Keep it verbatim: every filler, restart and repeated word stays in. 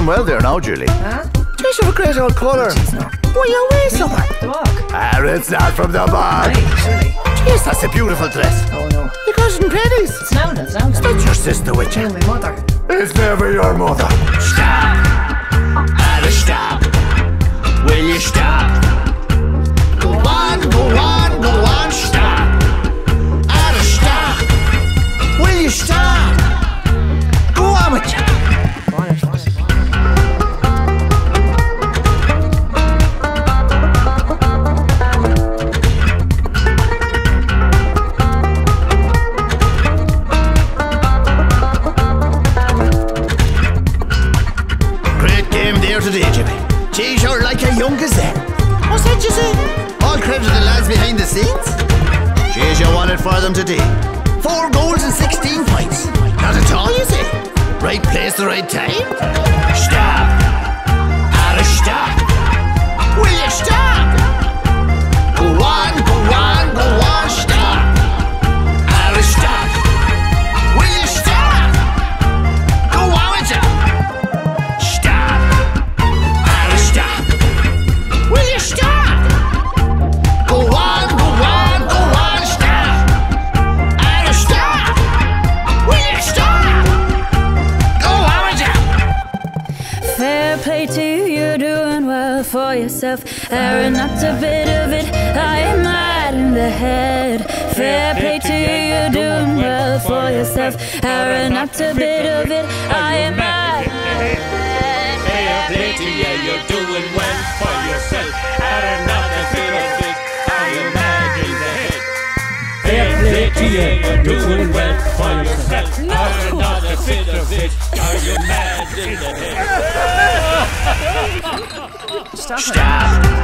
doing well there now, Julie. Huh? Jeez, you have a great old colour. Why you away somewhere? The walk. Ah, it's not from the bog. Right, surely. Jeez, that's a beautiful dress. Oh no. You got it in pennies. It's Langan, it's Langan. That's your sister with you. No, my mother. It's never your mother. Stop. Ara stop. Will you stop? Go on, go on, go on, stop. Ara stop. Will you stop? Go on with you. Go on, it was. Today, Jimmy. Geez, you're like a young gazelle. What's that you say? All credit to the lads behind the scenes. Geez, you won it for them today. Four goals and sixteen points. Not at all, you say? Right place, the right time? Stop. Ara stop. Will you stop? Go on, go on, go on, stop. Ara stop. Will you stop? Go on with you. Will you stop? Go on, go on, go on, stop. Ara stop. Will you stop? Go on with you. Fair play to you, you're doing well for yourself. Ara, not a bit of it, I am mad in the head. Fair play to you, you're doing well for yourself. Ara, not a bit of it, I am mad in the head. Fair play to you, you're doing well for yourself. Ara, not a bit of it, I am mad in the head. Fair play to you, you're doing well for yourself. Ara, not a bit of it, are you mad in the head? Stop it. Stop.